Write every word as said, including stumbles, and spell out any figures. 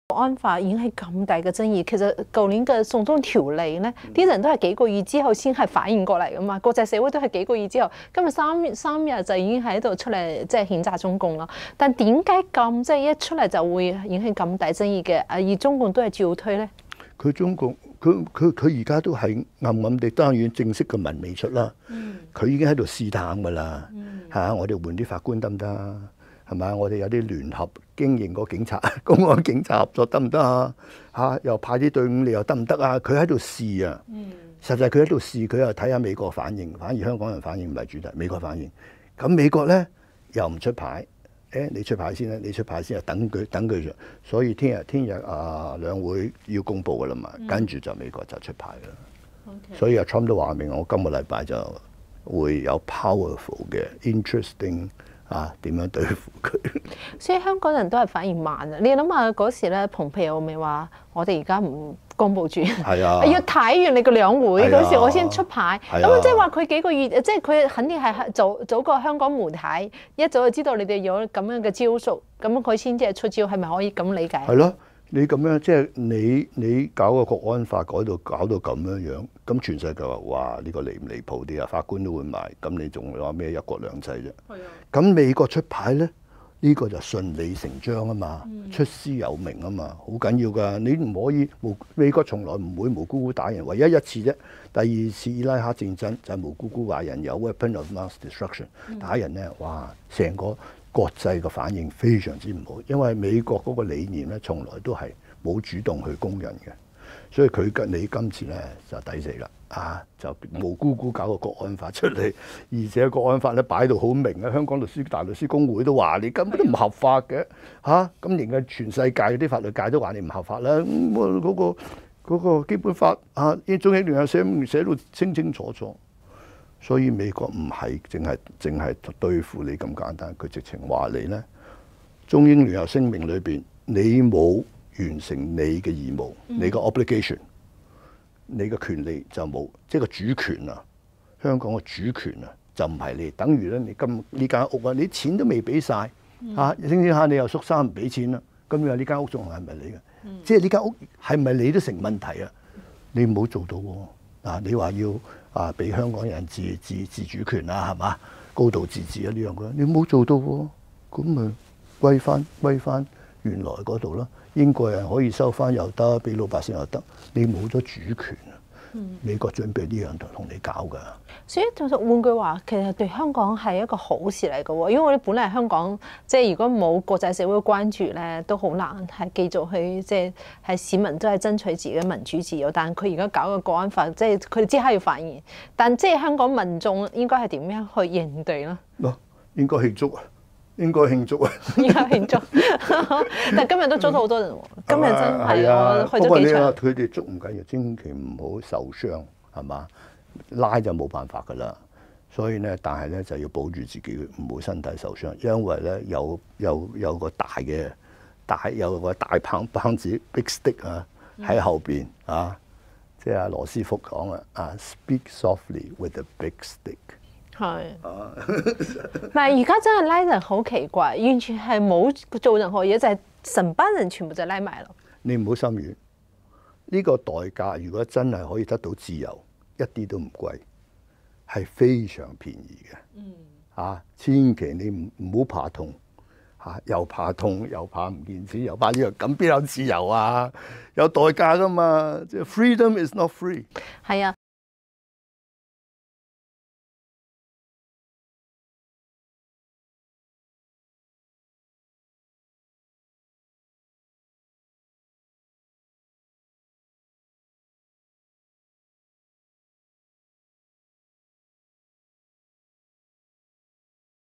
國安法引起咁大嘅爭議，其實舊年嘅送中條例咧，啲人都係幾個月之後先係反應過嚟噶嘛，國際社會都係幾個月之後，今日三三日就已經喺度出嚟即係譴責中共啦。但點解咁即係一出嚟就會引起咁大爭議嘅？而中共都係照推咧？ 佢中共佢佢佢而家都係暗暗地，當然正式嘅文未出啦。佢、嗯、已經喺度試探㗎啦。嚇、嗯啊，我哋換啲法官得唔得？係咪？我哋有啲聯合經營個警察、公安警察合作得唔得啊？嚇，又派啲隊伍你又得唔得啊？佢喺度試啊。嗯、實際佢喺度試，佢又睇下美國反應，反而香港人反應唔係主題，美國反應。咁美國咧又唔出牌，誒你出牌先啦，你出牌先啊，等佢等佢。所以聽日聽日啊兩會要公佈㗎啦嘛，嗯、跟住就美國就出牌啦。Okay. 所以阿 Trump 都話明，我今個禮拜就會有 powerful 嘅 interesting。啊，點樣對付佢？ 所以香港人都係反應慢啊！你諗下嗰時咧，蓬佩奧咪話：我哋而家唔公佈住，係啊，要睇完你個兩會嗰、啊、時，我先出牌。咁即係話佢幾個月，即係佢肯定係早早過香港媒體，一早就知道你哋有咁樣嘅招數，咁佢先至係出招，係咪可以咁理解？係咯。 你咁樣即係你你搞個國安法改到搞到咁樣樣，咁全世界話哇呢、呢個離唔離譜啲啊？法官都會埋，咁你仲話咩一國兩制啫？係啊。咁美國出牌咧，呢、呢個就順理成章啊嘛，嗯、出師有名啊嘛，好緊要㗎。你唔可以無美國從來唔會無辜辜打人，唯一一次啫。第二次伊拉克戰爭就係、無辜辜話人有 weapon of mass destruction、嗯、打人咧，哇成個國際嘅反應非常之唔好，因為美國嗰個理念咧，從來都係冇主動去攻人嘅，所以佢跟你今次咧就抵死啦，啊就無辜辜搞個國安法出嚟，而且國安法咧擺到好明啊，香港律師大律師公會都話你根本都唔合法嘅，嚇咁連嘅全世界啲法律界都話你唔合法啦，咁、嗯、嗰、嗰個嗰個基本法啊，中英聯合寫寫到清清楚楚。所以美國唔係淨係淨係對付你咁簡單，佢直情話你咧，中英聯合聲明裏邊，你冇完成你嘅義務，嗯、你個 obligation， 你嘅權利就冇，即係個主權啊，香港嘅主權啊，就唔係你，等於咧你今呢間屋啊，你錢都未俾晒，嚇，聽聽下你又縮沙唔俾錢啦，咁你話呢間屋仲係咪你嘅？嗯、即係呢間屋係咪你都成問題啊？你唔好做到喎。啊！你話要啊，俾香港人自自自主權啊，係嘛？高度自治啊呢樣嘅，你冇做到喎，咁咪歸翻歸翻原來嗰度咯。英國人可以收翻又得，俾老百姓又得，你冇咗主權啊！嗯、美國準備呢樣同同你搞㗎。 所以就換句話，其實對香港係一個好事嚟嘅喎，因為我哋本嚟香港即係如果冇國際社會關注咧，都好難係繼續去即係係市民都係爭取自己嘅民主自由。但係佢而家搞個國安法，即係佢哋即刻要反應。但即係香港民眾應該係點樣去應對咧？ 嗱，應該慶祝啊！應該慶祝啊！ 應該慶祝，但係今日都捉到好多人喎。今日真係我去咗幾場。 佢哋捉唔緊要，千祈唔好受傷，係嘛？拉就冇辦法㗎啦。所以咧，但係咧就要保住自己，唔好身體受傷，因為咧有有有個大嘅大有個大棒棒子 big stick 啊喺後邊啊，即係阿羅斯福講啊，啊 speak softly with a big stick。係， 但係而家真係拉人好奇怪，完全係冇做任何嘢，就係、是、成班人全部就拉埋咯。 你唔好心軟，呢、這個代價如果真係可以得到自由，一啲都唔貴，係非常便宜嘅。嗯，啊，千祈你唔唔好怕痛，嚇、啊、又怕痛又怕唔見錢又怕呢樣，咁邊有自由啊？有代價㗎嘛，即係 freedom is not free。 係啊。